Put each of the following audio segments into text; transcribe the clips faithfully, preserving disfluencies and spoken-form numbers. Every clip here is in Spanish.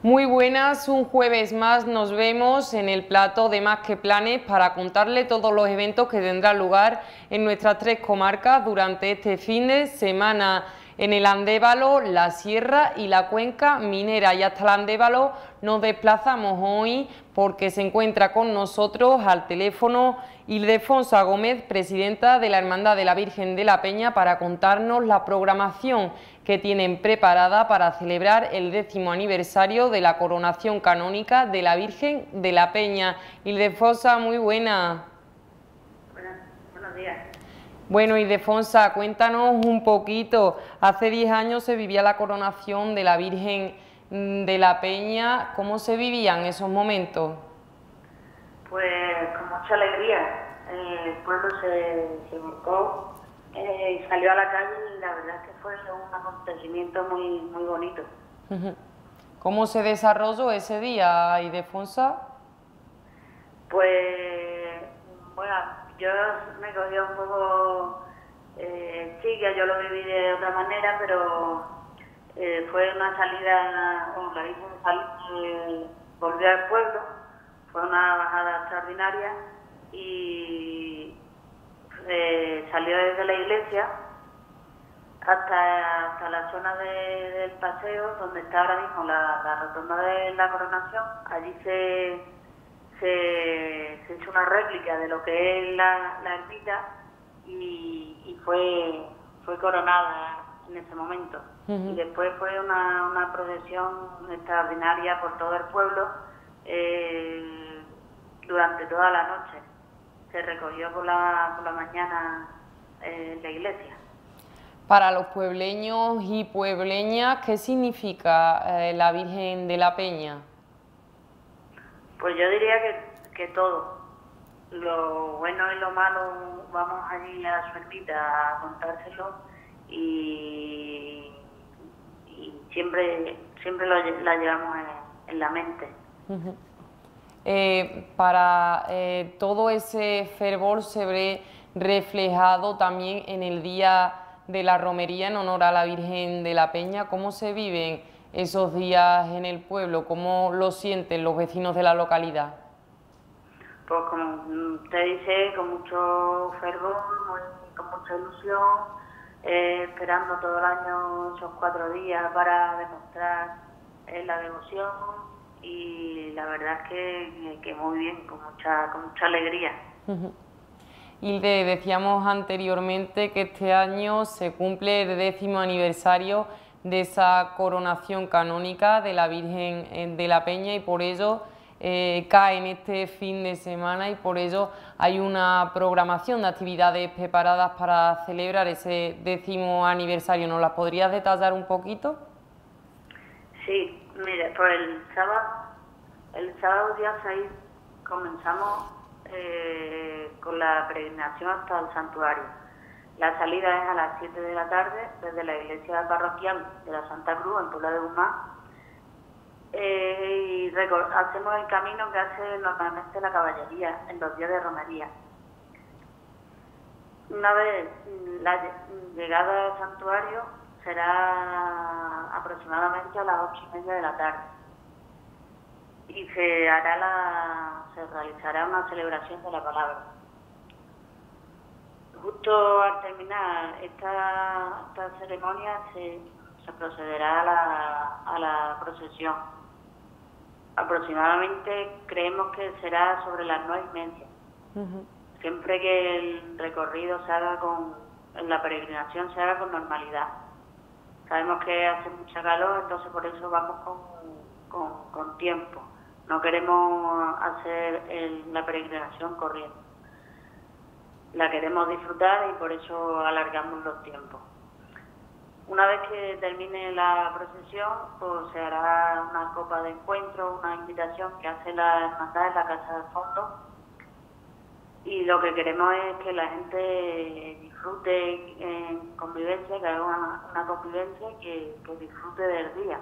Muy buenas, un jueves más nos vemos en el plató de Más que Planes para contarle todos los eventos que tendrán lugar en nuestras tres comarcas durante este fin de semana. En el Andévalo, la Sierra y la Cuenca Minera, y hasta el Andévalo nos desplazamos hoy porque se encuentra con nosotros al teléfono Ildefonsa Gómez, presidenta de la Hermandad de la Virgen de la Peña, para contarnos la programación que tienen preparada para celebrar el décimo aniversario de la coronación canónica de la Virgen de la Peña. Ildefonsa, muy buena. Buenas, buenos días. Bueno, Ildefonsa, cuéntanos un poquito. Hace diez años se vivía la coronación de la Virgen de la Peña. ¿Cómo se vivían esos momentos? Pues con mucha alegría. El pueblo se, se volcó eh, y salió a la calle y la verdad es que fue un acontecimiento muy, muy bonito. ¿Cómo se desarrolló ese día, Ildefonsa? Pues, bueno, yo me cogí un poco eh, chica, yo lo viví de otra manera, pero eh, fue una salida, bueno, la Virgen salió, volvió al pueblo, fue una bajada extraordinaria y eh, salió desde la iglesia hasta, hasta la zona de, del paseo, donde está ahora mismo la, la rotonda de la coronación. Allí se, se, se hizo una réplica de lo que es la, la ermita y, y fue, fue coronada en ese momento. Uh-huh. Y después fue una, una procesión extraordinaria por todo el pueblo eh, durante toda la noche. Se recogió por la, por la mañana eh, en la iglesia. Para los puebleños y puebleñas, ¿qué significa eh, la Virgen de la Peña? Pues yo diría que, que todo. Lo bueno y lo malo, vamos allí a su ermita a contárselo y, y siempre, siempre lo, la llevamos en, en la mente. Uh-huh. Eh, para eh, todo ese fervor se ve reflejado también en el día de la romería en honor a la Virgen de la Peña. ¿Cómo se viven esos días en el pueblo? ¿Cómo lo sienten los vecinos de la localidad? Pues como usted dice, con mucho fervor, muy, con mucha ilusión, eh, esperando todo el año esos cuatro días para demostrar eh, la devoción. Y la verdad es que, que muy bien, con mucha, con mucha alegría. Uh-huh. Y le decíamos anteriormente que este año se cumple el décimo aniversario de esa coronación canónica de la Virgen de la Peña y por ello eh, cae en este fin de semana y por ello hay una programación de actividades preparadas para celebrar ese décimo aniversario. ¿Nos las podrías detallar un poquito? Sí. Mire, pues el sábado, el sábado día seis comenzamos eh, con la peregrinación hasta el santuario. La salida es a las siete de la tarde desde la iglesia parroquial de la Santa Cruz en Puebla de Guzmán eh, y hacemos el camino que hace normalmente la caballería en los días de romería. Una vez la llegada al santuario será aproximadamente a las ocho y media de la tarde y se hará la, se realizará una celebración de la palabra. Justo al terminar esta, esta ceremonia se, se procederá a la, a la procesión. Aproximadamente creemos que será sobre las nueve y media. Uh-huh. Siempre que el recorrido se haga con, en la peregrinación se haga con normalidad. Sabemos que hace mucha calor, entonces por eso vamos con, con, con tiempo. No queremos hacer el, la peregrinación corriendo. La queremos disfrutar y por eso alargamos los tiempos. Una vez que termine la procesión, pues se hará una copa de encuentro, una invitación que hace la hermandad en la Casa del Fondo. Y lo que queremos es que la gente disfrute en convivencia, que haga una, una convivencia y que, que disfrute del día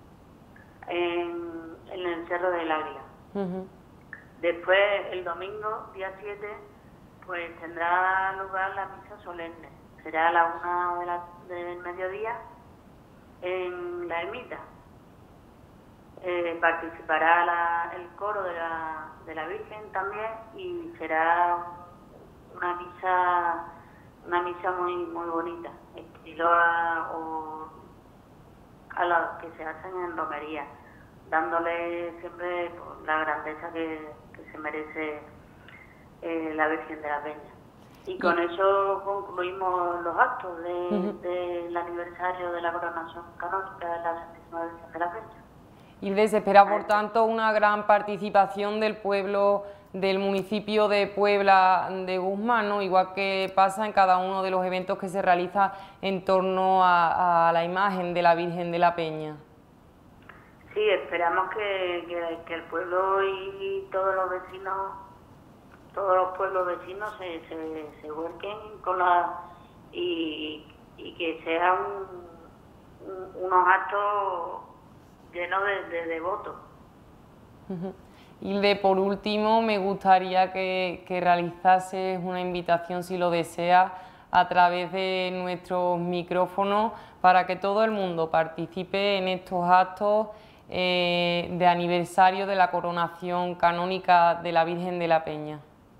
en, en el Cerro del Águila. Uh-huh. Después, el domingo, día siete, pues tendrá lugar la misa solemne. Será a la una de la, del mediodía en la ermita. eh, participará la, el coro de la, de la Virgen también y será una misa, una misa muy muy bonita, estilo a, o, a las que se hacen en romería, dándole siempre pues, la grandeza que, que se merece eh, la Virgen de la Peña. Y con eso concluimos los actos de, uh-huh. del aniversario de la coronación canónica de la Santísima Virgen de la Peña. Y se espera, por tanto, una gran participación del pueblo del municipio de Puebla de Guzmán, ¿no? Igual que pasa en cada uno de los eventos que se realiza en torno a, a la imagen de la Virgen de la Peña. Sí, esperamos que, que, que el pueblo y todos los vecinos, todos los pueblos vecinos se, se, se vuelquen con la y, y que sean un, un, unos actos llenos de, de devotos. Uh-huh. Y de por último me gustaría que, que realizases una invitación, si lo deseas, a través de nuestros micrófonos para que todo el mundo participe en estos actos eh, de aniversario de la coronación canónica de la Virgen de la Peña.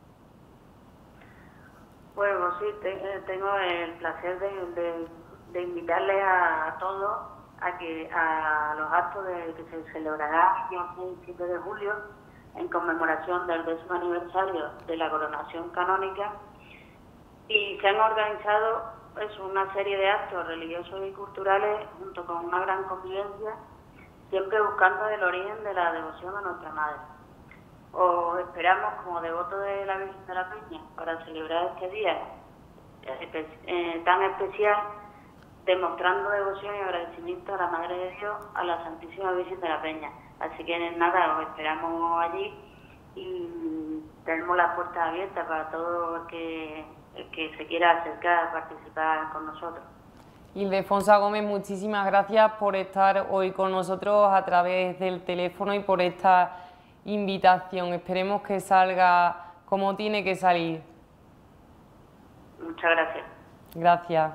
Bueno, sí, te, tengo el placer de, de, de invitarles a, a todos a que a los actos de, que se celebrará el seis y siete de julio en conmemoración del décimo aniversario de la coronación canónica, y se han organizado es una serie de actos religiosos y culturales junto con una gran convivencia, siempre buscando el origen de la devoción a nuestra Madre. Os esperamos como devotos de la Virgen de la Peña para celebrar este día eh, eh, tan especial, demostrando devoción y agradecimiento a la Madre de Dios, a la Santísima Virgen de la Peña. Así que nada, os esperamos allí y tenemos las puertas abiertas para todo el que, el que se quiera acercar a participar con nosotros. Ildefonsa Gómez, muchísimas gracias por estar hoy con nosotros a través del teléfono y por esta invitación. Esperemos que salga como tiene que salir. Muchas gracias. Gracias.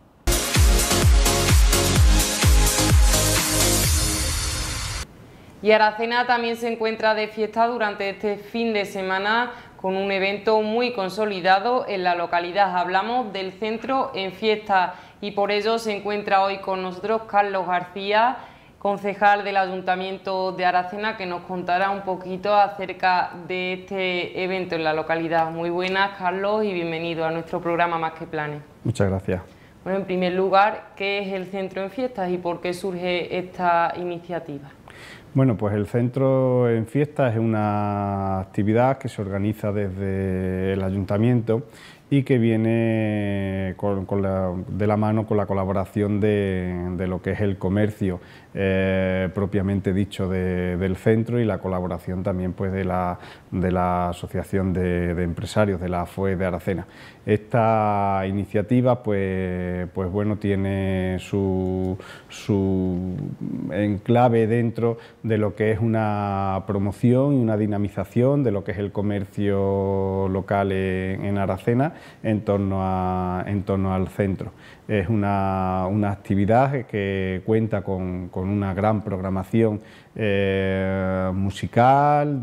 Y Aracena también se encuentra de fiesta durante este fin de semana con un evento muy consolidado en la localidad. Hablamos del Centro en Fiesta y por ello se encuentra hoy con nosotros Carlos García, concejal del Ayuntamiento de Aracena, que nos contará un poquito acerca de este evento en la localidad. Muy buenas, Carlos, y bienvenido a nuestro programa Más que Planes. Muchas gracias. Bueno, en primer lugar, ¿qué es el Centro en Fiestas y por qué surge esta iniciativa? Bueno, pues el Centro en Fiestas es una actividad que se organiza desde el Ayuntamiento y que viene con, con la, de la mano con la colaboración de, de lo que es el comercio eh, propiamente dicho de, del centro, y la colaboración también pues de la, de la Asociación de, de Empresarios de la F O E de Aracena. Esta iniciativa pues, pues bueno, tiene su, su enclave dentro de lo que es una promoción y una dinamización de lo que es el comercio local en, en Aracena en torno, a, en torno al centro. Es una, una actividad que cuenta con, con una gran programación eh, musical,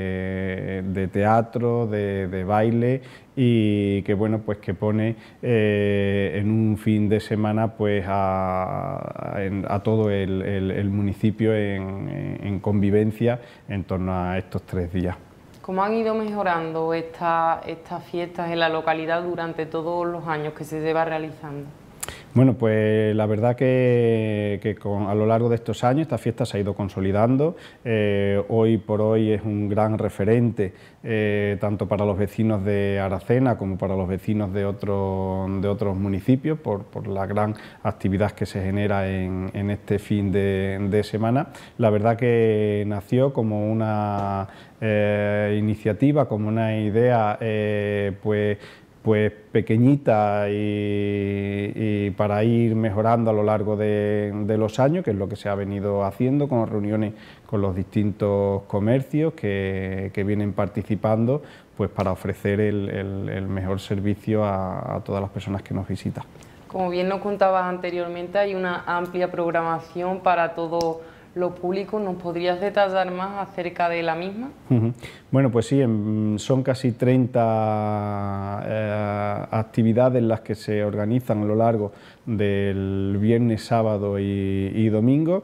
de, de teatro, de, de baile, y que bueno, pues que pone eh, en un fin de semana pues a, a, a todo el, el, el municipio en, en convivencia en torno a estos tres días. ¿Cómo han ido mejorando esta, estas fiestas en la localidad durante todos los años que se lleva realizando? Bueno, pues la verdad que, que con, a lo largo de estos años esta fiesta se ha ido consolidando. Eh, hoy por hoy es un gran referente eh, tanto para los vecinos de Aracena como para los vecinos de, otro, de otros municipios por, por la gran actividad que se genera en, en este fin de, de semana. La verdad que nació como una eh, iniciativa, como una idea eh, pues pues pequeñita y, y para ir mejorando a lo largo de, de los años, que es lo que se ha venido haciendo con reuniones con los distintos comercios que, que vienen participando, pues para ofrecer el, el, el mejor servicio a, a todas las personas que nos visitan. Como bien nos contabas anteriormente, hay una amplia programación para todos los públicos. ¿Nos podrías detallar más acerca de la misma? Uh-huh. Bueno, pues sí, son casi treinta eh, actividades las que se organizan a lo largo del viernes, sábado y, y domingo.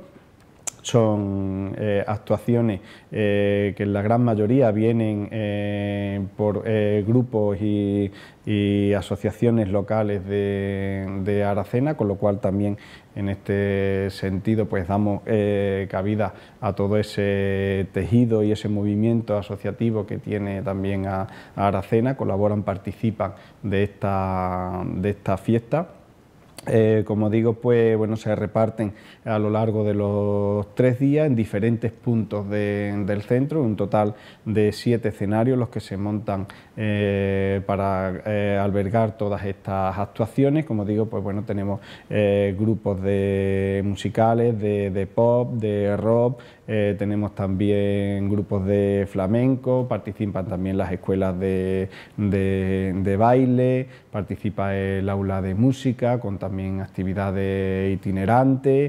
Son eh, actuaciones eh, que en la gran mayoría vienen eh, por eh, grupos y, y asociaciones locales de, de Aracena, con lo cual también en este sentido pues damos eh, cabida a todo ese tejido y ese movimiento asociativo que tiene también a, a Aracena, colaboran, participan de esta, de esta fiesta. Eh, como digo, pues bueno, se reparten a lo largo de los tres días en diferentes puntos de, del centro, un total de siete escenarios los que se montan eh, para eh, albergar todas estas actuaciones. Como digo, pues bueno, tenemos eh, grupos de musicales, de, de pop, de rock, eh, tenemos también grupos de flamenco, participan también las escuelas de, de, de baile, participa el aula de música con también actividades itinerantes.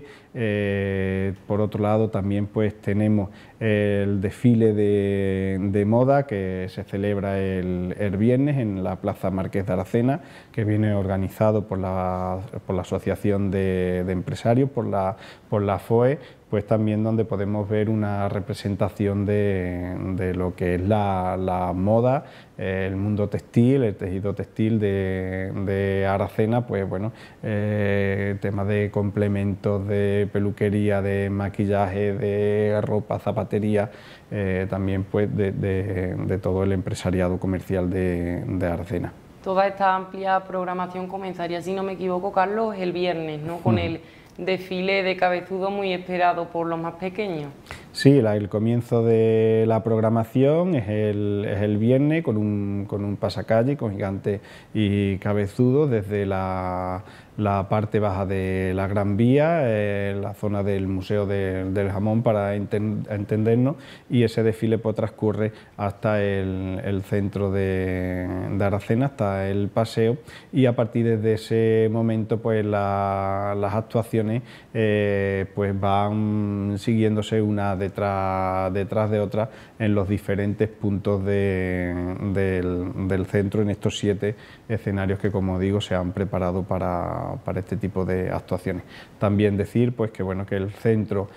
Eh, por otro lado también pues tenemos el desfile de, de moda que se celebra el, el viernes en la Plaza Marqués de Aracena, que viene organizado por la, por la Asociación de, de Empresarios, por la, por la F O E, pues también donde podemos ver una representación de, de lo que es la, la moda, eh, el mundo textil, el tejido textil de, de Aracena, pues bueno, eh, temas de complementos, de peluquería, de maquillaje, de ropa, zapatería, eh, también pues de, de, de todo el empresariado comercial de, de Aracena. Toda esta amplia programación comenzaría, si no me equivoco, Carlos, el viernes, ¿no? Con el desfile de cabezudo muy esperado por los más pequeños. Sí, la, el comienzo de la programación es el, es el viernes con un, con un pasacalle con Gigante y Cabezudo desde la, la parte baja de la Gran Vía, eh, la zona del Museo de, del Jamón para enten, entendernos, y ese desfile pues, transcurre hasta el, el centro de, de Aracena, hasta el paseo, y a partir de ese momento pues la, las actuaciones eh, pues van siguiéndose una detrás, detrás de otra en los diferentes puntos de, del, del centro, en estos siete escenarios que, como digo, se han preparado para, para este tipo de actuaciones. También decir pues que bueno que el centro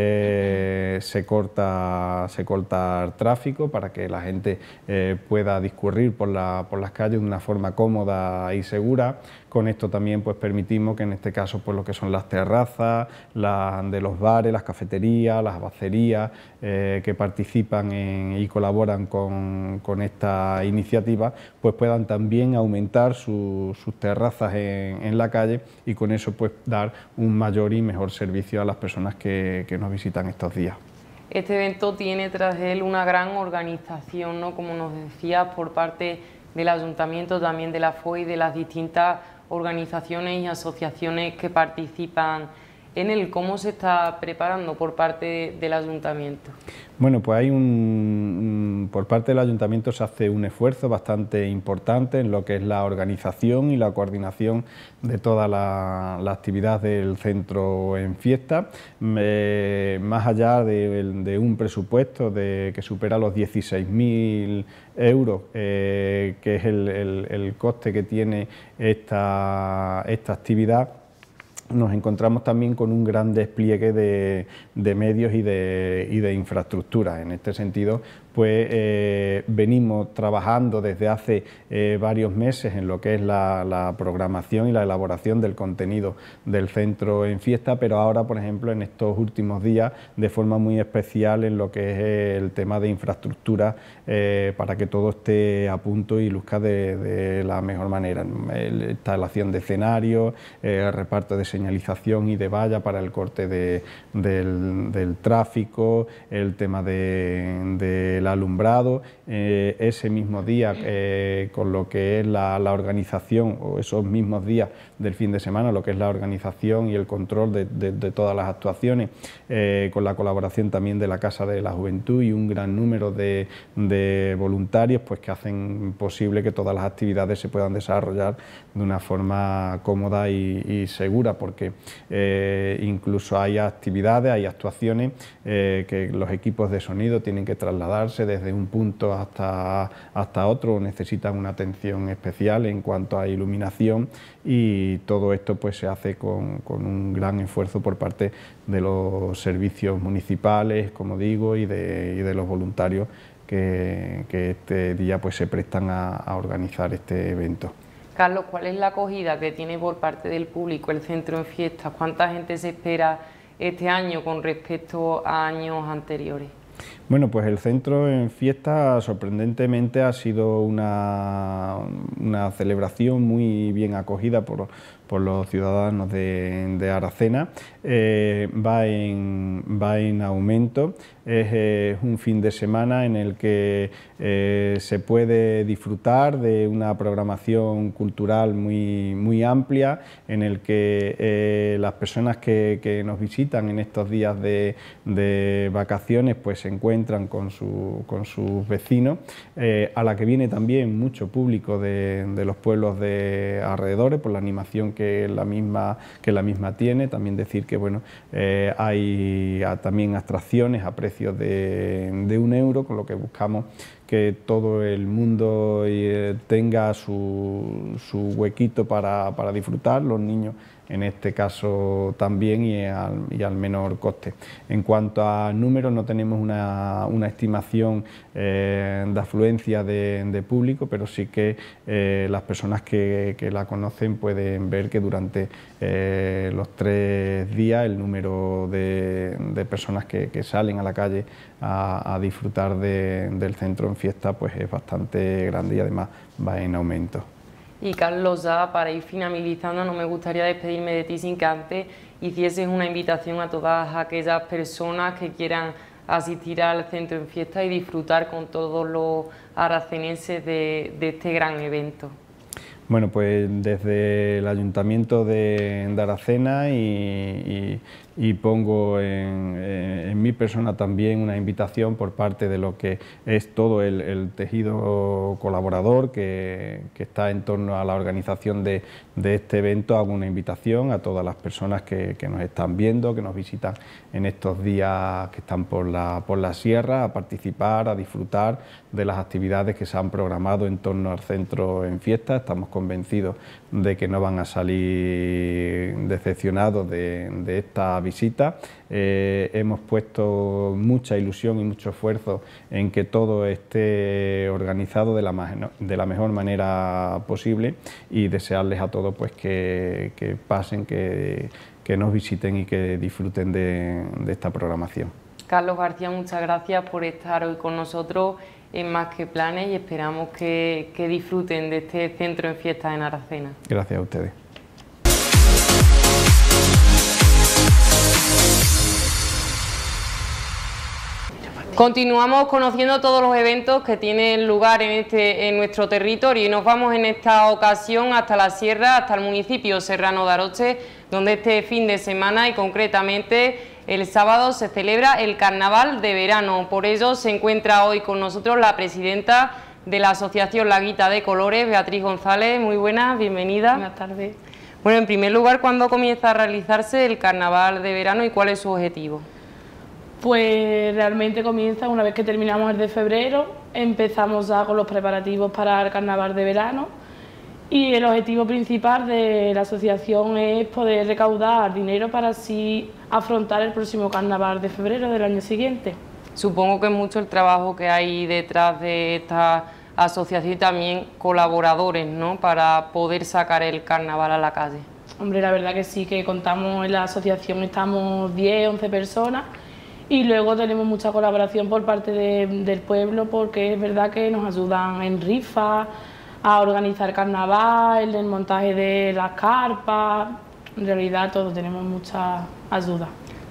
eh, se corta se corta el tráfico para que la gente eh, pueda discurrir por, la, por las calles de una forma cómoda y segura. Con esto también pues permitimos que en este caso pues lo que son las terrazas, las de los bares, las cafeterías, las abacerías eh, que participan en, y colaboran con, con esta iniciativa, pues puedan también aumentar su, sus terrazas en, en la calle y con eso pues dar un mayor y mejor servicio a las personas que, que nos visitan estos días. Este evento tiene tras él una gran organización, ¿no? Como nos decías, por parte del Ayuntamiento, también de la F O E y de las distintas organizaciones y asociaciones que participan en él. ¿Cómo se está preparando por parte del Ayuntamiento? Bueno, pues hay un, por parte del Ayuntamiento se hace un esfuerzo bastante importante en lo que es la organización y la coordinación de toda la, la actividad del centro en fiesta, eh, más allá de, de un presupuesto de, que supera los dieciséis mil euros, eh, que es el, el, el coste que tiene esta, esta actividad. Nos encontramos también con un gran despliegue de, de medios y de, y de infraestructuras. En este sentido, pues eh, venimos trabajando desde hace eh, varios meses en lo que es la, la programación y la elaboración del contenido del centro en fiesta, pero ahora, por ejemplo, en estos últimos días, de forma muy especial en lo que es el tema de infraestructura, eh, para que todo esté a punto y luzca de, de la mejor manera. La instalación de escenarios, el reparto de señalización y de valla para el corte de, del, del tráfico, el tema de, de la alumbrado, eh, ese mismo día eh, con lo que es la, la organización, o esos mismos días del fin de semana, lo que es la organización y el control de, de, de todas las actuaciones, eh, con la colaboración también de la Casa de la Juventud y un gran número de, de voluntarios pues, que hacen posible que todas las actividades se puedan desarrollar de una forma cómoda y, y segura, porque eh, incluso hay actividades, hay actuaciones eh, que los equipos de sonido tienen que trasladarse desde un punto hasta, hasta otro, necesitan una atención especial en cuanto a iluminación, y todo esto pues se hace con, con un gran esfuerzo por parte de los servicios municipales, como digo, y de, y de los voluntarios que, que este día pues se prestan a, a organizar este evento. Carlos, ¿cuál es la acogida que tiene por parte del público el Centro en Fiestas? ¿Cuánta gente se espera este año con respecto a años anteriores? Bueno, pues el Centro en Fiestas sorprendentemente ha sido una, una celebración muy bien acogida por, por los ciudadanos de, de Aracena. Eh, va, en, va en aumento, es eh, un fin de semana en el que eh, se puede disfrutar de una programación cultural muy, muy amplia, en el que eh, las personas que, que nos visitan en estos días de, de vacaciones pues se encuentran con, su, con sus vecinos, eh, a la que viene también mucho público de, de los pueblos de alrededores por la animación que la misma, que la misma tiene. También decir que bueno, eh, hay a, también atracciones a precios de, de un euro, con lo que buscamos que todo el mundo eh, tenga su, su huequito para, para disfrutar, los niños en este caso también, y al, y al menor coste. En cuanto a números, no tenemos una, una estimación eh, de afluencia de, de público, pero sí que eh, las personas que, que la conocen pueden ver que durante eh, los tres días el número de, de personas que, que salen a la calle a, a disfrutar de, del Centro en Fiesta pues es bastante grande, y además va en aumento. Y Carlos, ya para ir finalizando, no me gustaría despedirme de ti sin que antes hicieses una invitación a todas aquellas personas que quieran asistir al Centro en Fiesta y disfrutar con todos los aracenenses de, de este gran evento. Bueno, pues desde el Ayuntamiento de, de Aracena y, y, y pongo en, en mi persona también una invitación por parte de lo que es todo el, el tejido colaborador que, que está en torno a la organización de, de este evento. Hago una invitación a todas las personas que, que nos están viendo, que nos visitan en estos días que están por la, por la sierra, a participar, a disfrutar de las actividades que se han programado en torno al Centro en Fiesta. Estamos convencidos de que no van a salir decepcionados de, de esta visita. Eh, hemos puesto mucha ilusión y mucho esfuerzo en que todo esté organizado de la, de la mejor manera posible, y desearles a todos pues que, que pasen, que, que nos visiten y que disfruten de, de esta programación. Carlos García, muchas gracias por estar hoy con nosotros en Más que Planes, y esperamos que, que disfruten de este Centro en Fiestas en Aracena. Gracias a ustedes. Continuamos conociendo todos los eventos que tienen lugar en, este, en nuestro territorio, y nos vamos en esta ocasión hasta la sierra, hasta el municipio serrano de Aroche, donde este fin de semana y concretamente el sábado se celebra el Carnaval de Verano. Por ello se encuentra hoy con nosotros la presidenta de la Asociación Laguita de Colores, Beatriz González. Muy buenas, bienvenida. Buenas tardes. Bueno, en primer lugar, ¿cuándo comienza a realizarse el Carnaval de Verano y cuál es su objetivo? Pues realmente comienza una vez que terminamos el de febrero, empezamos ya con los preparativos para el Carnaval de Verano, y el objetivo principal de la asociación es poder recaudar dinero para así afrontar el próximo Carnaval de febrero del año siguiente. Supongo que es mucho el trabajo que hay detrás de esta asociación y también colaboradores, ¿no?, para poder sacar el Carnaval a la calle. Hombre, la verdad que sí, que contamos en la asociación, estamos diez, once personas, y luego tenemos mucha colaboración por parte de, del pueblo, porque es verdad que nos ayudan en rifas, a organizar carnaval, en el montaje de las carpas. En realidad todos tenemos mucha ayuda.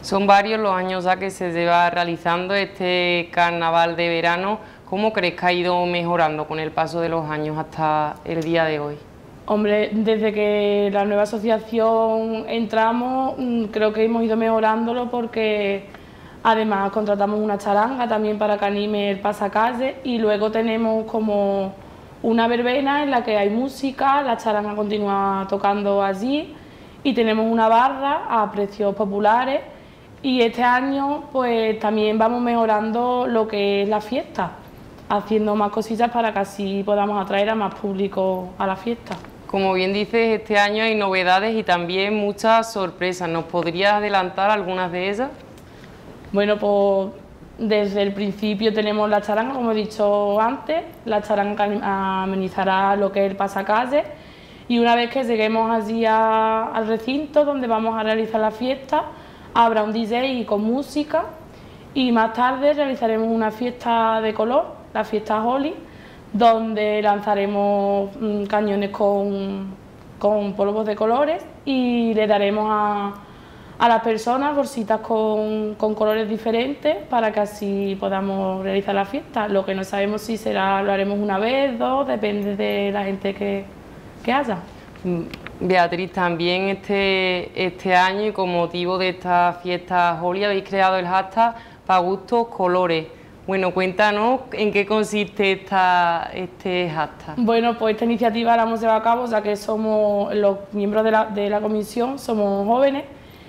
Son varios los años ya que se lleva realizando este carnaval de verano. ¿Cómo crees que ha ido mejorando con el paso de los años hasta el día de hoy? Hombre, desde que la nueva asociación entramos, creo que hemos ido mejorándolo porque además contratamos una charanga también para que anime el pasacalle y luego tenemos como una verbena en la que hay música, la charanga continúa tocando allí y tenemos una barra a precios populares y este año pues también vamos mejorando lo que es la fiesta, haciendo más cositas para que así podamos atraer a más público a la fiesta. Como bien dices, este año hay novedades y también muchas sorpresas. ¿Nos podrías adelantar algunas de ellas? Bueno, pues desde el principio tenemos la charanga, como he dicho antes, la charanga amenizará lo que es el pasacalle y una vez que lleguemos allí a, al recinto donde vamos a realizar la fiesta, habrá un D J con música y más tarde realizaremos una fiesta de color, la fiesta Holi, donde lanzaremos mmm, cañones con, con polvos de colores y le daremos a, a las personas bolsitas con, con colores diferentes para que así podamos realizar la fiesta. Lo que no sabemos si será, lo haremos una vez, dos, depende de la gente que, que haya. Beatriz, también este, este año y con motivo de esta fiesta Holi habéis creado el hashtag Pa' Gustos Colores. Bueno, cuéntanos en qué consiste esta, este hashtag. Bueno, pues esta iniciativa la hemos llevado a cabo ya que somos los miembros de la, de la comisión, somos jóvenes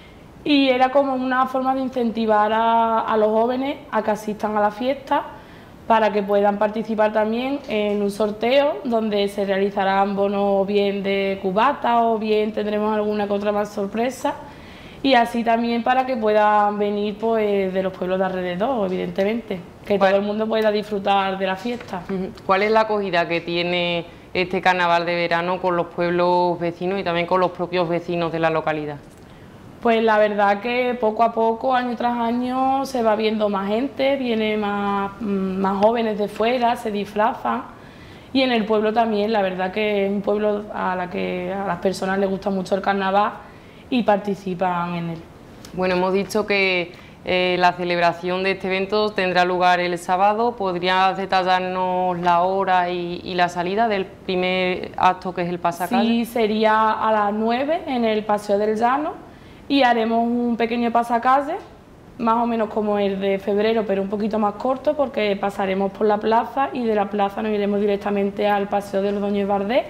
y era como una forma de incentivar a, a los jóvenes a que asistan a la fiesta para que puedan participar también en un sorteo donde se realizarán bonos bien de cubata o bien tendremos alguna que otra más sorpresa y así también para que puedan venir pues, de los pueblos de alrededor, evidentemente, que todo el mundo pueda disfrutar de la fiesta. ¿Cuál es la acogida que tiene este carnaval de verano con los pueblos vecinos y también con los propios vecinos de la localidad? Pues la verdad que poco a poco, año tras año, se va viendo más gente, viene más, más jóvenes de fuera, se disfrazan y en el pueblo también, la verdad que es un pueblo a, la que, a las personas les gusta mucho el carnaval y participan en él. Bueno, hemos dicho que eh, la celebración de este evento tendrá lugar el sábado. ¿Podrías detallarnos la hora y, y la salida del primer acto que es el pasacalle? Sí, sería a las nueve en el Paseo del Llano y haremos un pequeño pasacalle, más o menos como el de febrero, pero un poquito más corto porque pasaremos por la plaza y de la plaza nos iremos directamente al Paseo del Ordóñez Bardet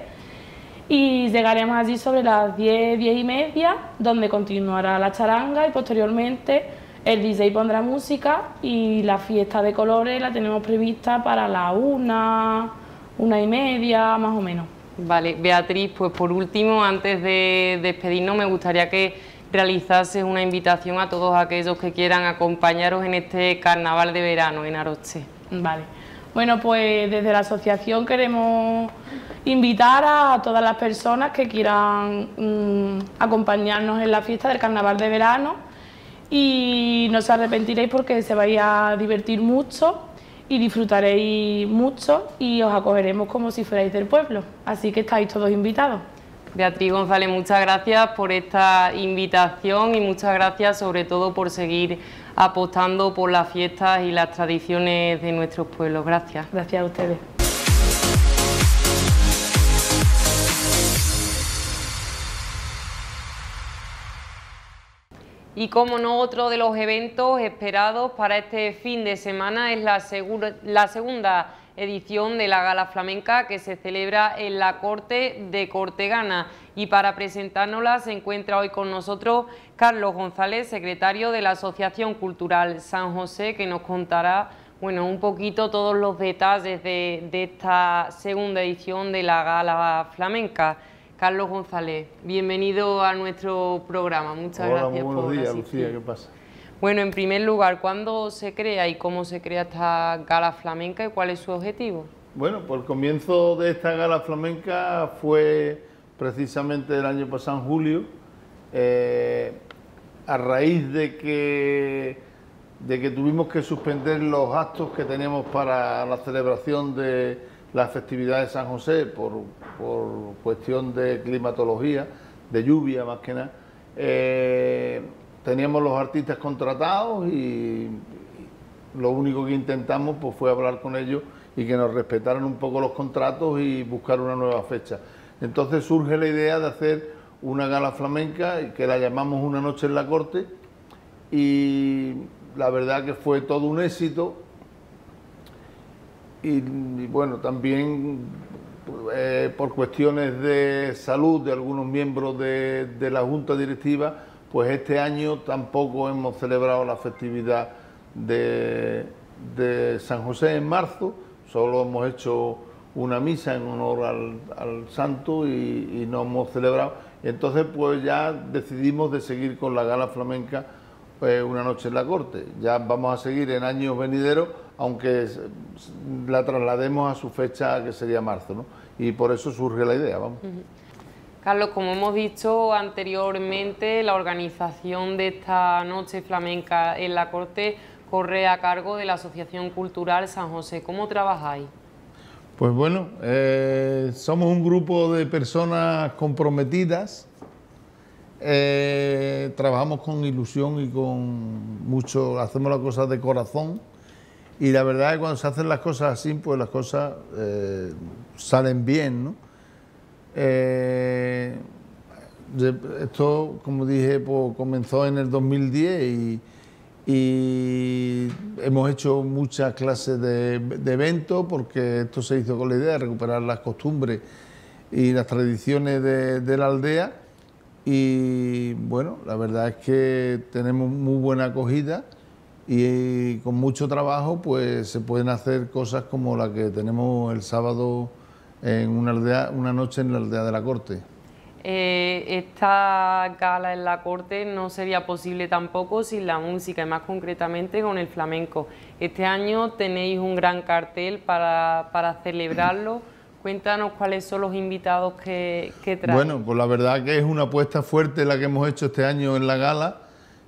y llegaremos allí sobre las diez, diez y media, donde continuará la charanga y posteriormente el D J pondrá música y la fiesta de colores la tenemos prevista para la una, una y media, más o menos. Vale, Beatriz, pues por último, antes de despedirnos, me gustaría que realizases una invitación a todos aquellos que quieran acompañaros en este carnaval de verano en Aroche. Vale, bueno, pues desde la asociación queremos invitar a todas las personas que quieran mmm, acompañarnos en la fiesta del carnaval de verano y no os arrepentiréis porque se vais a divertir mucho y disfrutaréis mucho y os acogeremos como si fuerais del pueblo, así que estáis todos invitados. Beatriz González, muchas gracias por esta invitación y muchas gracias sobre todo por seguir apostando por las fiestas y las tradiciones de nuestros pueblos. Gracias. Gracias a ustedes. Y como no, otro de los eventos esperados para este fin de semana es la, la segunda edición de la Gala Flamenca que se celebra en la Corte de Cortegana. Y para presentárnosla se encuentra hoy con nosotros Carlos González, secretario de la Asociación Cultural San José, que nos contará bueno, un poquito todos los detalles de, de esta segunda edición de la Gala Flamenca. Carlos González, bienvenido a nuestro programa. Muchas Hola, gracias muy por buenos días, asistir. Lucía, ¿qué pasa? Bueno, en primer lugar, ¿cuándo se crea y cómo se crea esta Gala Flamenca y cuál es su objetivo? Bueno, pues el comienzo de esta Gala Flamenca fue precisamente el año pasado, en julio, eh, a raíz de que, de que tuvimos que suspender los actos que teníamos para la celebración de las festividades de San José por, por cuestión de climatología, de lluvia más que nada. Eh, teníamos los artistas contratados y lo único que intentamos pues fue hablar con ellos y que nos respetaran un poco los contratos y buscar una nueva fecha. Entonces surge la idea de hacer una gala flamenca que la llamamos Una noche en la corte, y la verdad que fue todo un éxito. Y, y bueno, también eh, por cuestiones de salud de algunos miembros de, de la Junta Directiva, pues este año tampoco hemos celebrado la festividad de, de San José en marzo, solo hemos hecho una misa en honor al, al santo y, y no hemos celebrado. Entonces pues ya decidimos de seguir con la gala flamenca eh, Una noche en la corte. Ya vamos a seguir en años venideros, aunque la traslademos a su fecha, que sería marzo, ¿no? Y por eso surge la idea, vamos. Uh-huh. Carlos, como hemos dicho anteriormente, la organización de esta noche flamenca en la corte corre a cargo de la Asociación Cultural San José. ¿Cómo trabajáis? Pues bueno, eh, somos un grupo de personas comprometidas, eh, trabajamos con ilusión y con mucho, hacemos las cosas de corazón, y la verdad es que cuando se hacen las cosas así, pues las cosas eh, salen bien, ¿no? Eh, esto, como dije, pues comenzó en el dos mil diez y, y hemos hecho muchas clases de, de eventos, porque esto se hizo con la idea de recuperar las costumbres y las tradiciones de, de la aldea, y bueno, la verdad es que tenemos muy buena acogida y con mucho trabajo pues se pueden hacer cosas como la que tenemos el sábado en una aldea, una noche en la aldea de la corte. Eh, esta gala en la corte no sería posible tampoco sin la música, y más concretamente con el flamenco. Este año tenéis un gran cartel para, para celebrarlo. Cuéntanos cuáles son los invitados que, que traen. Bueno, pues la verdad que es una apuesta fuerte la que hemos hecho este año en la gala.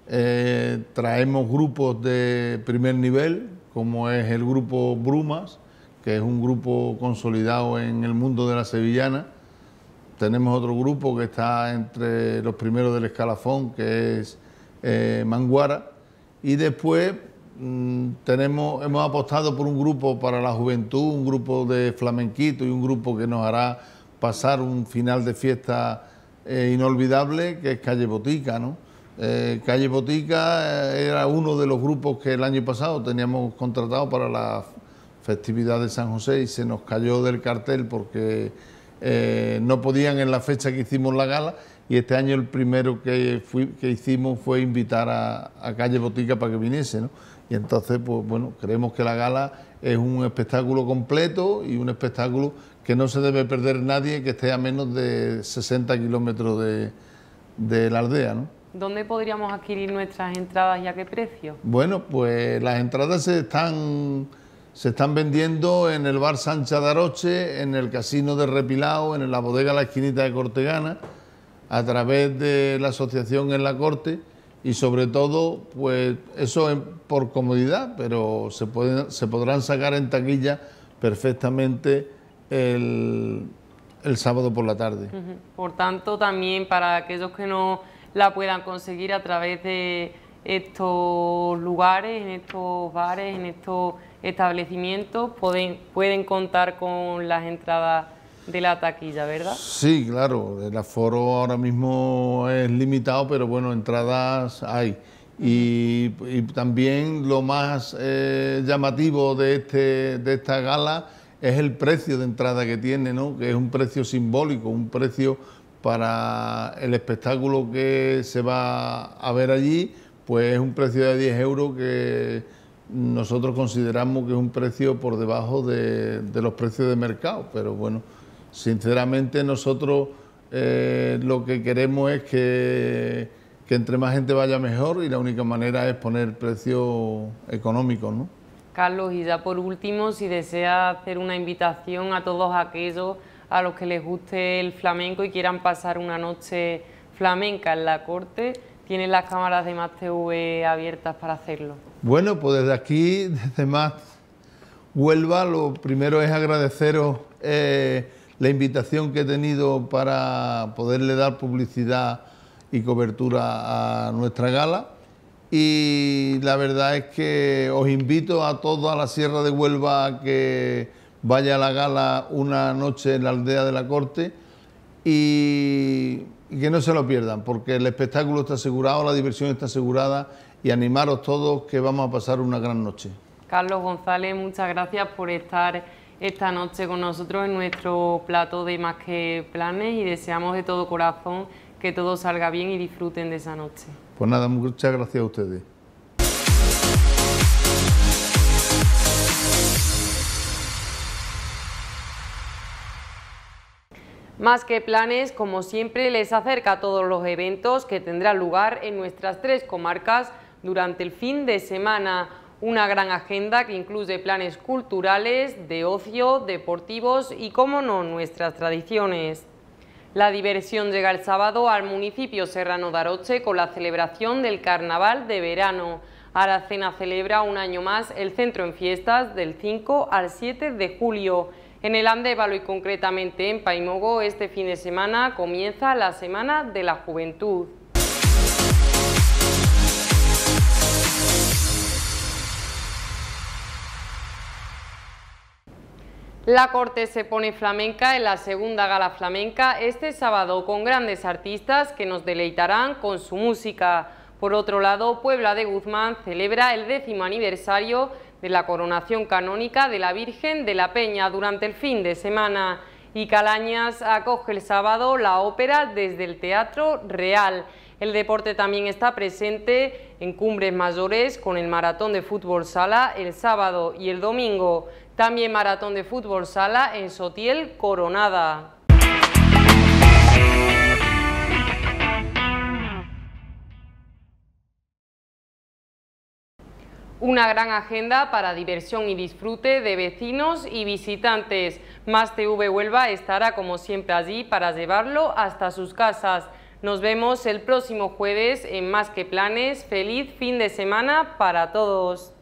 Eh, traemos grupos de primer nivel, como es el grupo Brumas, que es un grupo consolidado en el mundo de la sevillana. Tenemos otro grupo que está entre los primeros del escalafón, que es eh, Manguara, y después mmm, tenemos, hemos apostado por un grupo para la juventud, un grupo de flamenquito y un grupo que nos hará pasar un final de fiesta eh, inolvidable, que es Calle Botica, ¿no? Eh, Calle Botica eh, era uno de los grupos que el año pasado teníamos contratado para la festividad de San José y se nos cayó del cartel porque eh, no podían en la fecha que hicimos la gala, y este año el primero que, fui, que hicimos fue invitar a, a Calle Botica para que viniese, ¿no? Y entonces, pues bueno, creemos que la gala es un espectáculo completo y un espectáculo que no se debe perder nadie que esté a menos de sesenta kilómetros de, de la aldea, ¿no? ¿Dónde podríamos adquirir nuestras entradas y a qué precio? Bueno, pues las entradas se están, se están vendiendo en el bar Sancha de Aroche, en el casino de Repilao, en la bodega La Esquinita de Cortegana, a través de la asociación en la corte, y sobre todo, pues eso es por comodidad, pero se, pueden, se podrán sacar en taquilla perfectamente el, el sábado por la tarde. Uh-huh. Por tanto, también para aquellos que no la puedan conseguir a través de estos lugares, en estos bares, en estos establecimientos, pueden, pueden contar con las entradas de la taquilla, ¿verdad? Sí, claro, el aforo ahora mismo es limitado, pero bueno, entradas hay. Y, y también lo más eh, llamativo de, este, de esta gala es el precio de entrada que tiene, ¿no? Que es un precio simbólico, un precio para el espectáculo que se va a ver allí, pues es un precio de diez euros que nosotros consideramos que es un precio por debajo de, de los precios de mercado, pero bueno, sinceramente nosotros eh, lo que queremos es que, que entre más gente vaya mejor, y la única manera es poner precios económicos, ¿no? Carlos, y ya por último, si desea hacer una invitación a todos aquellos a los que les guste el flamenco y quieran pasar una noche flamenca en la corte, ¿tienen las cámaras de Más T V abiertas para hacerlo? Bueno, pues desde aquí, desde Más Huelva, lo primero es agradeceros eh, la invitación que he tenido para poderle dar publicidad y cobertura a nuestra gala. Y la verdad es que os invito a todos a la Sierra de Huelva a que vaya a la gala una noche en la Aldea de la Corte y, y que no se lo pierdan, porque el espectáculo está asegurado, la diversión está asegurada, y animaros todos que vamos a pasar una gran noche. Carlos González, muchas gracias por estar esta noche con nosotros en nuestro plato de Más que Planes, y deseamos de todo corazón que todo salga bien y disfruten de esa noche. Pues nada, muchas gracias a ustedes. Más que Planes, como siempre, les acerca a todos los eventos que tendrán lugar en nuestras tres comarcas durante el fin de semana. Una gran agenda que incluye planes culturales, de ocio, deportivos y, como no, nuestras tradiciones. La diversión llega el sábado al municipio serrano de Aroche con la celebración del Carnaval de Verano. Aracena celebra un año más el centro en fiestas del cinco al siete de julio. En el Andévalo y concretamente en Paimogo, este fin de semana comienza la Semana de la Juventud. La Corte se pone flamenca en la segunda gala flamenca este sábado con grandes artistas que nos deleitarán con su música. Por otro lado, Puebla de Guzmán celebra el décimo aniversario de la coronación canónica de la Virgen de la Peña durante el fin de semana, y Calañas acoge el sábado la ópera desde el Teatro Real. El deporte también está presente en Cumbres Mayores con el maratón de fútbol sala el sábado y el domingo. También maratón de fútbol sala en Sotiel Coronada. Una gran agenda para diversión y disfrute de vecinos y visitantes. Más T V Huelva estará como siempre allí para llevarlo hasta sus casas. Nos vemos el próximo jueves en Más que Planes. Feliz fin de semana para todos.